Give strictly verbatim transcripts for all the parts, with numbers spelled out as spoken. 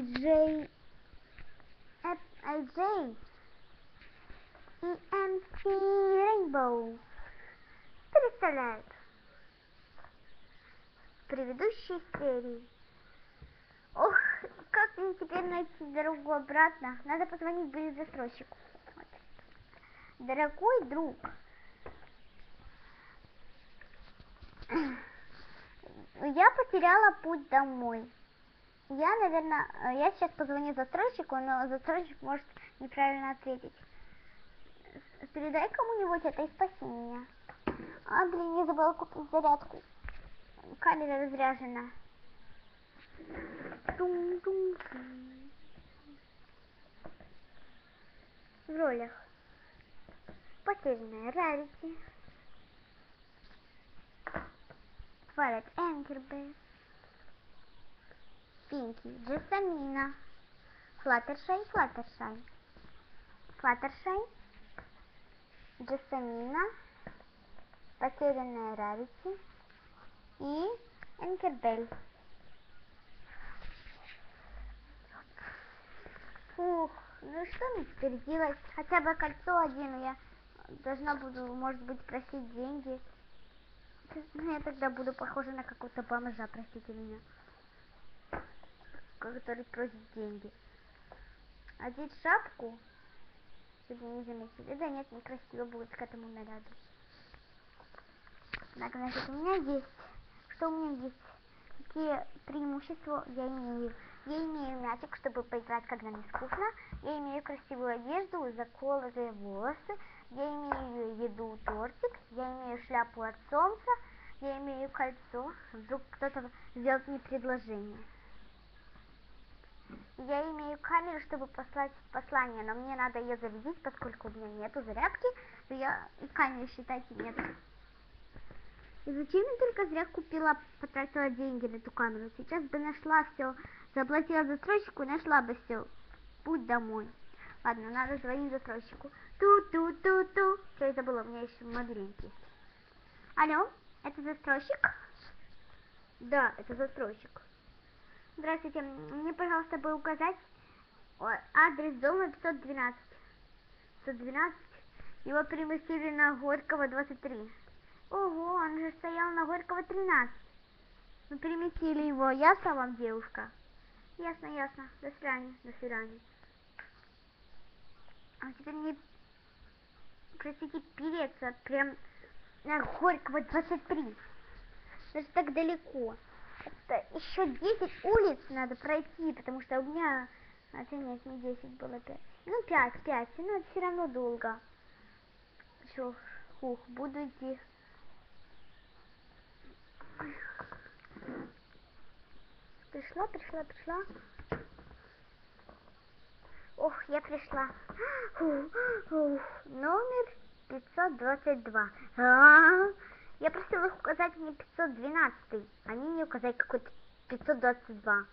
Джей, Эй Джей и эм си Rainbow представляют предыдущей серии. Ох, как мне теперь найти дорогу обратно? Надо позвонить будет застройщику. Вот. Дорогой друг, я потеряла путь домой. Я, наверное, я сейчас позвоню застройщику, но застройщик может неправильно ответить. Передай кому-нибудь это и спаси меня. А, блин, я забыла купить зарядку. Камера разряжена. Тум-тум-тум. В ролях. Потерянная Рарити. Твайлайт Энкербей. Пинки Джессамина. Флаттершай, Флаттершай. Флаттершай. Джессамина. Потерянная Рарити. И Энкербель. Фух, ну что мне теперь делать? Хотя бы кольцо один, я должна буду, может быть, просить деньги. Ну, я тогда буду похожа на какого-то бомжа, простите меня, который просит деньги. Одеть шапку, чтобы не заметили. Да нет, некрасиво будет к этому наряду. Так, значит, у меня есть. Что у меня есть? Какие преимущества я имею? Я имею мячик, чтобы поиграть, когда мне скучно. Я имею красивую одежду, заколотые волосы. Я имею еду, тортик. Я имею шляпу от солнца. Я имею кольцо. Вдруг кто-то сделает мне предложение. Я имею камеру, чтобы послать послание, но мне надо ее зарядить, поскольку у меня нету зарядки, то я и камеры, считайте, нет. И зачем я только зря купила, потратила деньги на эту камеру? Сейчас бы нашла все, заплатила застройщику и нашла бы все. Путь домой. Ладно, надо звонить застройщику. Ту-ту-ту-ту. Что это было? У меня еще мобильник есть. Алло, это застройщик? Да, это застройщик. Здравствуйте, мне, пожалуйста, бы указать адрес дома пятьсот двенадцать. пятьсот двенадцать. Его переместили на Горького двадцать три. Ого, он же стоял на Горького тринадцать. Мы переместили его. Ясно вам, девушка? Ясно, ясно. До свидания, до свидания. А теперь мне, простите, переться прям на Горького двадцать три. Даже так далеко. Это еще десять улиц надо пройти, потому что у меня... Хотя нет, не десять было, пять. Ну, пять, пять. Но это все равно долго. Что, ух, буду идти. Пришла, пришла, пришла. Ох, я пришла. Ух, ух. Номер пятьсот двадцать два. А-а-а. Я просила их указать мне пятьсот двенадцать. Они мне указали какой-то пятьсот двадцать два.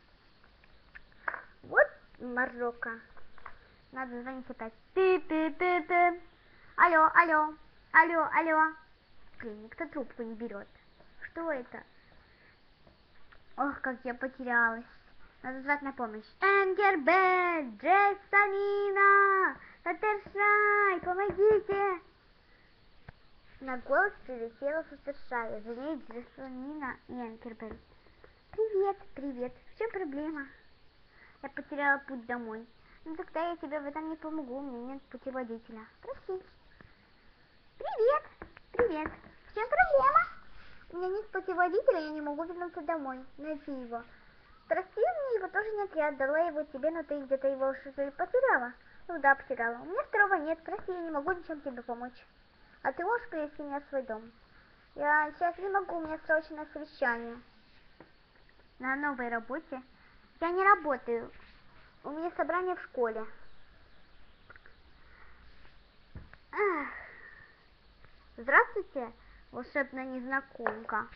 Вот Марокко. Надо звонить опять. Пи-пи-пи-пи. Алло, алло, алло, алло. Блин, никто трубку не берет. Что это? Ох, как я потерялась. Надо звать на помощь. Энкербель, Джессамина, Флаттершай, помогите. На голос прилетела Флаттершай, за ней Джессамина и Энкербель. Привет, привет. В чем проблема? Я потеряла путь домой. Ну тогда я тебе в этом не помогу, у меня нет путеводителя. Прости. Привет, привет. В чем проблема? У меня нет путеводителя, я не могу вернуться домой, найти его. Прости, мне его тоже нет, я отдала его тебе, но ты где-то его что ли потеряла? Ну да, потеряла. У меня второго нет, прости, я не могу ничем тебе помочь. А ты можешь привести меня в свой дом? Я сейчас не могу, у меня срочное совещание. На новой работе? Я не работаю. У меня собрание в школе. Ах. Здравствуйте, волшебная незнакомка.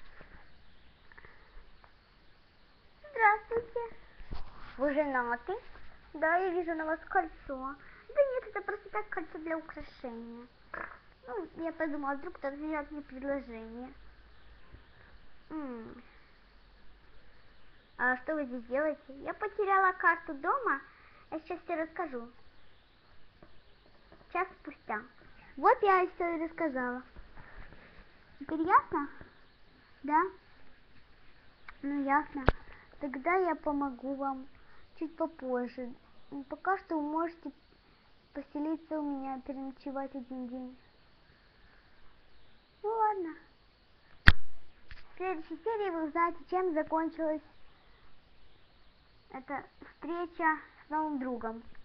Здравствуйте. Вы женаты? Да, я вижу на вас кольцо. Да нет, это просто так кольцо для украшения. Ну, я подумала, вдруг кто-то сделает мне предложение. М-м. А что вы здесь делаете? Я потеряла карту дома. Я сейчас тебе расскажу. Час спустя. Вот я и все и рассказала. Теперь ясно? Да? Ну ясно. Тогда я помогу вам чуть попозже. Пока что вы можете поселиться у меня, переночевать один день. Ну ладно. В следующей серии вы узнаете, чем закончилась эта встреча с новым другом.